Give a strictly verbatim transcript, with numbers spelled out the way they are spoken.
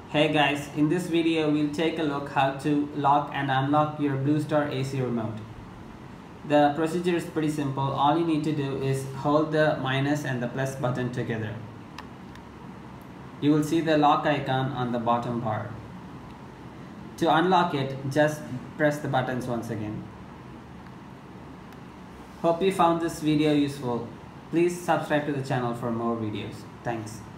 Hey guys, in this video we'll take a look how to lock and unlock your Blue Star A C remote. The procedure is pretty simple. All you need to do is hold the minus and the plus button together. You will see the lock icon on the bottom bar. To unlock it, just press the buttons once again. Hope you found this video useful. Please subscribe to the channel for more videos. Thanks.